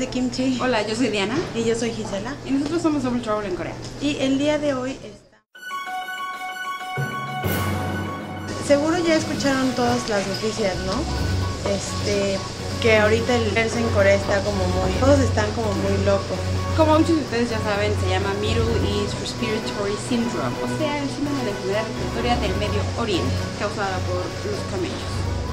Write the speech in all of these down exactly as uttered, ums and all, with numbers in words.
de Kimchi. Hola, yo soy Diana. Y yo soy Gisela. Y nosotros somos Double Trouble en Corea. Y el día de hoy está... Seguro ya escucharon todas las noticias, ¿no? Este... Que ahorita el verse en Corea está como muy... Todos están como muy locos. Como muchos de ustedes ya saben, se llama Middle East Respiratory Syndrome, o sea, el síndrome de la enfermedad respiratoria del Medio Oriente, causada por los camellos.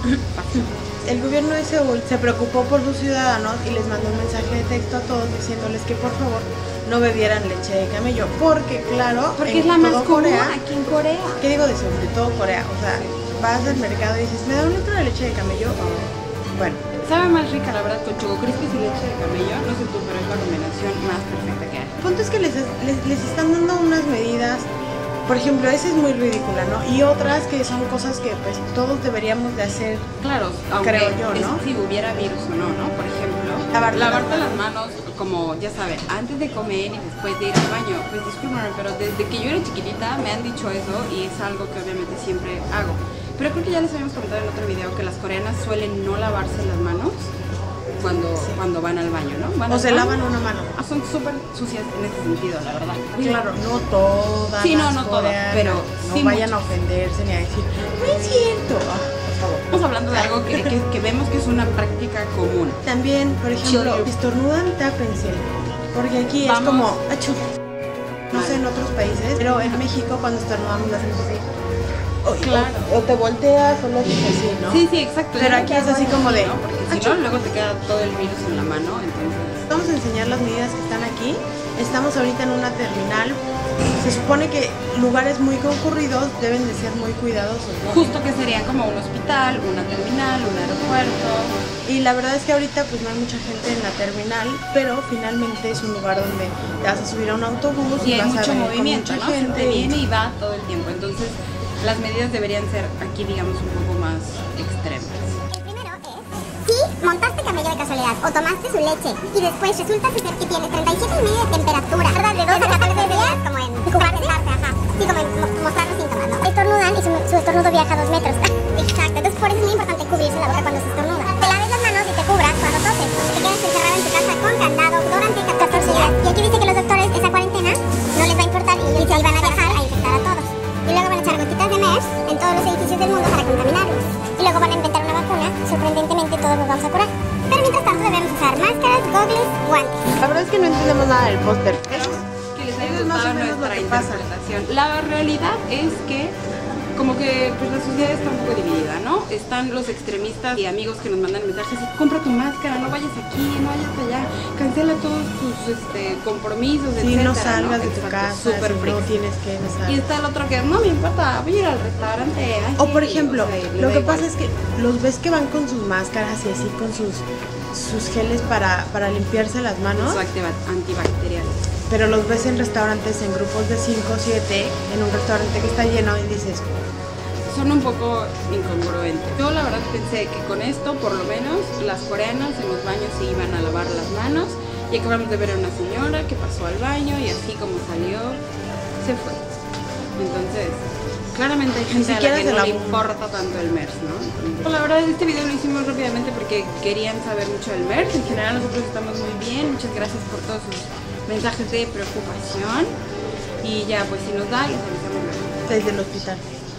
El gobierno de Seúl se preocupó por sus ciudadanos y les mandó un mensaje de texto a todos diciéndoles que por favor no bebieran leche de camello, porque claro, porque es la más común aquí en Corea. ¿Qué digo de Seúl? De todo Corea, o sea, vas al mercado y dices, ¿me da un litro de leche de camello? Bueno. Sabe más rica, la verdad, con Choco Crispies y leche de camello. No sé tú, pero es la combinación más perfecta que hay. El punto es que les, les, les están dando unas medidas, por ejemplo, esa es muy ridícula, ¿no? Y otras que son cosas que pues todos deberíamos de hacer, claro, aunque creo yo, ¿no? Si hubiera virus o no, ¿no? Por ejemplo, lavarte, lavarte las manos, como ya saben, antes de comer y después de ir al baño. Pues discúlpame, pero desde que yo era chiquitita me han dicho eso y es algo que obviamente siempre hago. Pero creo que ya les habíamos comentado en otro video que las coreanas suelen no lavarse las manos cuando, sí. cuando van al baño, ¿no? Van o se baño. lavan una mano. Ah, son súper sucias en ese sentido, la verdad. Claro, no todas sí, no, las no todas, pero no sí vayan muchas. a ofenderse ni a decir, no es cierto. Ah, por favor. Estamos hablando de algo que, que, que vemos que es una práctica común. También, por ejemplo, si estornudan, tápense, porque aquí Vamos. es como, achú. No sé en otros países, pero en México cuando estornudamos lo hacemos así. O, claro. o, o te volteas o lo haces así, ¿no? Sí, sí, exacto. Pero aquí es así como de... ¿no? Porque si no, luego te queda todo el virus en la mano, entonces... Vamos a enseñar las medidas que están aquí. Estamos ahorita en una terminal. Se supone que lugares muy concurridos deben de ser muy cuidadosos, ¿no? Justo que serían como un hospital, una terminal, un aeropuerto. Y la verdad es que ahorita pues no hay mucha gente en la terminal, pero finalmente es un lugar donde te vas a subir a un autobús y, y vas hay mucho a ver movimiento, mucha ¿no? gente. Gente viene y va todo el tiempo, entonces las medidas deberían ser aquí, digamos, un poco más extremas. El primero es, si montaste camello de casualidad o tomaste su leche y después resulta ser que tienes treinta y siete y medio de temperatura, ¿verdad? De dos a catorce días, como en incubarse, ajá, sí, como en mostrar los síntomas, ¿no? Estornudan y su, su estornudo viaja a dos metros. Exacto, entonces por eso es muy importante cubrirse la boca cuando se estornuda. Te laves las manos y te cubras cuando toses, porque te quedas encerrado en tu casa con candado durante catorce días. Y aquí dice que los doctores esa cuarentena no les va a importar y ellos van a viajar a infectar a todos. Y luego van a echar gotitas de MERS en todos los edificios del mundo para contaminarlos. Y luego van a inventar una vacuna, sorprendentemente todos nos vamos a curar. Pero mientras tanto debemos usar máscaras, gogles, guantes. La verdad es que no entendemos nada del póster. Que les haya gustado nuestra interpretación. La realidad es que como que pues la sociedad está un poco dividida, ¿no? Están los extremistas y amigos que nos mandan mensajes y compra tu máscara, no vayas aquí, no vayas allá, cancela todos tus este, compromisos, sí, etcétera, no salgas ¿no? de tu Exacto, casa, super si no tienes que no salgas. Y está el otro que no me importa, voy a ir al restaurante. Ay, o por ejemplo, o sea, lo que igual. pasa es que los ves que van con sus máscaras y así con sus sus geles para, para limpiarse las manos. Su antibacterial. Pero los ves en restaurantes en grupos de cinco o siete, en un restaurante que está lleno y dices... Son un poco incongruentes. Yo la verdad pensé que con esto, por lo menos, las coreanas en los baños se iban a lavar las manos. Y acabamos de ver a una señora que pasó al baño y así como salió, se fue. Entonces, claramente hay gente a la que no le importa tanto el MERS, ¿no? Entonces, la verdad, este video lo hicimos rápidamente porque querían saber mucho del MERS. En general nosotros estamos muy bien. Muchas gracias por todos sus mensajes de preocupación. Y ya, pues si nos da, les avisamos luego. Desde el hospital.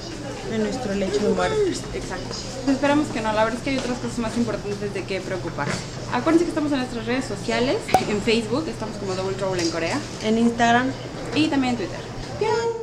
En nuestro lecho de muerte. Exacto. Pues esperamos que no, la verdad es que hay otras cosas más importantes de qué preocuparse. Acuérdense que estamos en nuestras redes sociales, en Facebook, estamos como Double Trouble en Corea. En Instagram. Y también en Twitter. ¡Pian!